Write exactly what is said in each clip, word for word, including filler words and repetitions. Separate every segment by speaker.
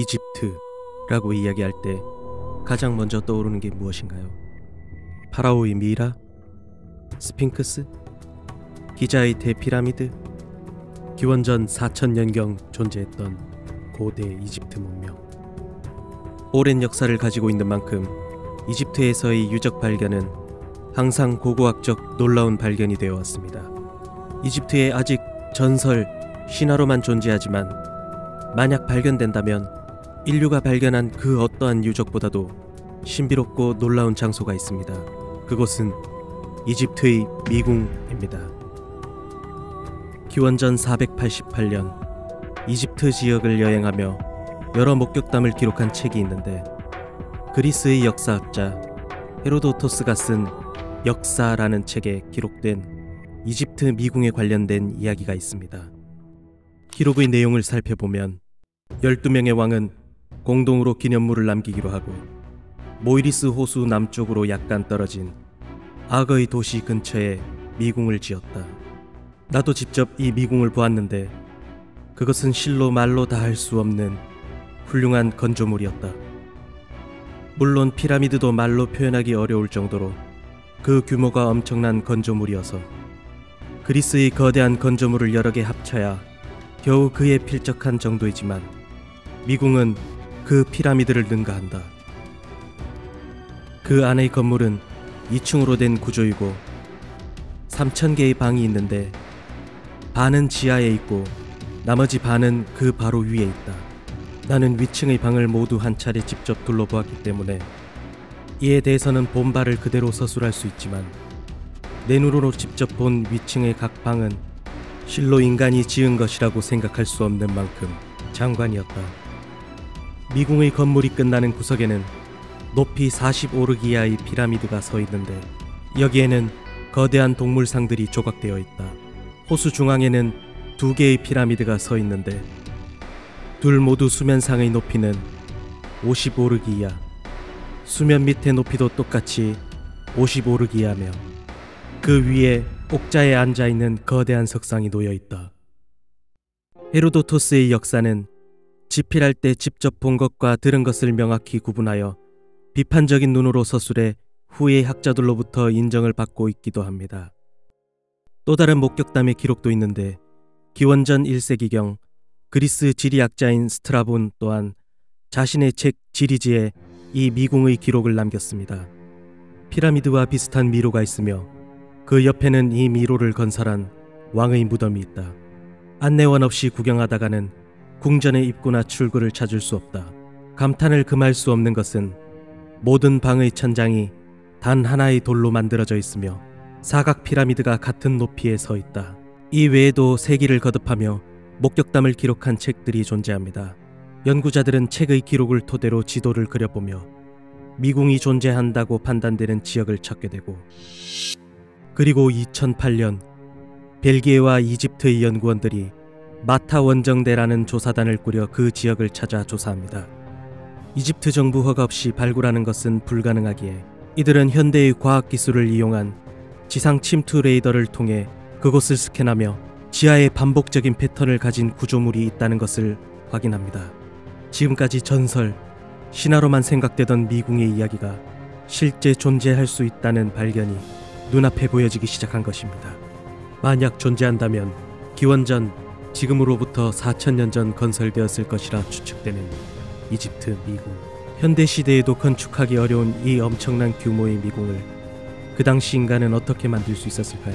Speaker 1: 이집트라고 이야기할 때 가장 먼저 떠오르는 게 무엇인가요? 파라오의 미이라? 스핑크스? 기자의 대피라미드? 기원전 사천 년경 존재했던 고대 이집트 문명. 오랜 역사를 가지고 있는 만큼 이집트에서의 유적 발견은 항상 고고학적 놀라운 발견이 되어 왔습니다. 이집트에 아직 전설, 신화로만 존재하지만 만약 발견된다면 인류가 발견한 그 어떠한 유적보다도 신비롭고 놀라운 장소가 있습니다. 그곳은 이집트의 미궁입니다. 기원전 사백팔십팔 년 이집트 지역을 여행하며 여러 목격담을 기록한 책이 있는데, 그리스의 역사학자 헤로도토스가 쓴 역사라는 책에 기록된 이집트 미궁에 관련된 이야기가 있습니다. 기록의 내용을 살펴보면 열두 명의 왕은 공동으로 기념물을 남기기로 하고 모이리스 호수 남쪽으로 약간 떨어진 악어의 도시 근처에 미궁을 지었다. 나도 직접 이 미궁을 보았는데 그것은 실로 말로 다 할 수 없는 훌륭한 건조물이었다. 물론 피라미드도 말로 표현하기 어려울 정도로 그 규모가 엄청난 건조물이어서 그리스의 거대한 건조물을 여러 개 합쳐야 겨우 그에 필적한 정도이지만 미궁은 그 피라미드를 능가한다. 그 안의 건물은 이 층으로 된 구조이고 삼천 개의 방이 있는데 반은 지하에 있고 나머지 반은 그 바로 위에 있다. 나는 위층의 방을 모두 한 차례 직접 둘러보았기 때문에 이에 대해서는 본바를 그대로 서술할 수 있지만, 내 눈으로 직접 본 위층의 각 방은 실로 인간이 지은 것이라고 생각할 수 없는 만큼 장관이었다. 미궁의 건물이 끝나는 구석에는 높이 사십오 르 이하의 피라미드가 서 있는데 여기에는 거대한 동물상들이 조각되어 있다. 호수 중앙에는 두 개의 피라미드가 서 있는데 둘 모두 수면상의 높이는 오십오 르 이하, 수면 밑의 높이도 똑같이 오십오 르 이하며 그 위에 옥자에 앉아있는 거대한 석상이 놓여있다. 헤로도토스의 역사는 지필할 때 직접 본 것과 들은 것을 명확히 구분하여 비판적인 눈으로 서술해 후의 학자들로부터 인정을 받고 있기도 합니다. 또 다른 목격담의 기록도 있는데, 기원전 일 세기경 그리스 지리학자인 스트라본 또한 자신의 책 지리지에 이 미궁의 기록을 남겼습니다. 피라미드와 비슷한 미로가 있으며 그 옆에는 이 미로를 건설한 왕의 무덤이 있다. 안내원 없이 구경하다가는 궁전의 입구나 출구를 찾을 수 없다. 감탄을 금할 수 없는 것은 모든 방의 천장이 단 하나의 돌로 만들어져 있으며 사각 피라미드가 같은 높이에 서 있다. 이 외에도 세기를 거듭하며 목격담을 기록한 책들이 존재합니다. 연구자들은 책의 기록을 토대로 지도를 그려보며 미궁이 존재한다고 판단되는 지역을 찾게 되고, 그리고 이천팔 년 벨기에와 이집트의 연구원들이 마타 원정대라는 조사단을 꾸려 그 지역을 찾아 조사합니다. 이집트 정부 허가 없이 발굴하는 것은 불가능하기에 이들은 현대의 과학기술을 이용한 지상 침투 레이더를 통해 그곳을 스캔하며 지하에 반복적인 패턴을 가진 구조물이 있다는 것을 확인합니다. 지금까지 전설, 신화로만 생각되던 미궁의 이야기가 실제 존재할 수 있다는 발견이 눈앞에 보여지기 시작한 것입니다. 만약 존재한다면 기원전, 지금으로부터 사천 년 전 건설되었을 것이라 추측되는 이집트 미궁. 현대시대에도 건축하기 어려운 이 엄청난 규모의 미궁을 그 당시 인간은 어떻게 만들 수 있었을까요?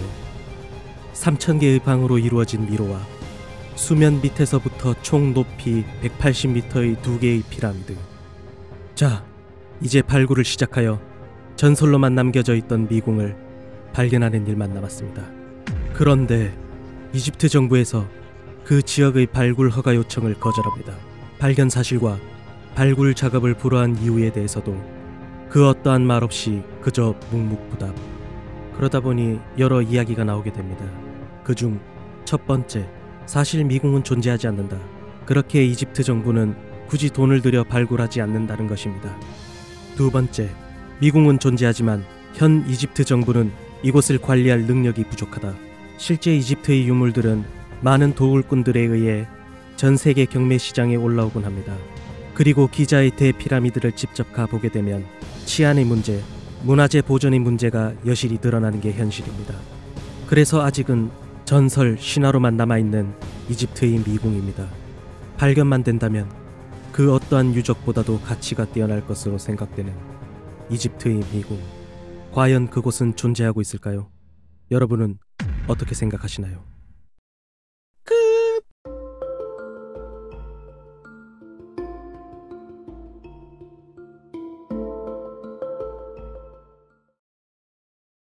Speaker 1: 삼천 개의 방으로 이루어진 미로와 수면 밑에서부터 총 높이 백팔십 미터의 두 개의 피라미드. 자, 이제 발굴을 시작하여 전설로만 남겨져 있던 미궁을 발견하는 일만 남았습니다. 그런데 이집트 정부에서 그 지역의 발굴 허가 요청을 거절합니다. 발견 사실과 발굴 작업을 불허한 이유에 대해서도 그 어떠한 말 없이 그저 묵묵부답. 그러다 보니 여러 이야기가 나오게 됩니다. 그중 첫 번째, 사실 미궁은 존재하지 않는다. 그렇게 이집트 정부는 굳이 돈을 들여 발굴하지 않는다는 것입니다. 두 번째, 미궁은 존재하지만 현 이집트 정부는 이곳을 관리할 능력이 부족하다. 실제 이집트의 유물들은 많은 도굴꾼들에 의해 전 세계 경매 시장에 올라오곤 합니다. 그리고 기자의 대피라미드를 직접 가보게 되면 치안의 문제, 문화재 보존의 문제가 여실히 드러나는 게 현실입니다. 그래서 아직은 전설, 신화로만 남아있는 이집트의 미궁입니다. 발견만 된다면 그 어떠한 유적보다도 가치가 뛰어날 것으로 생각되는 이집트의 미궁. 과연 그곳은 존재하고 있을까요? 여러분은 어떻게 생각하시나요? 그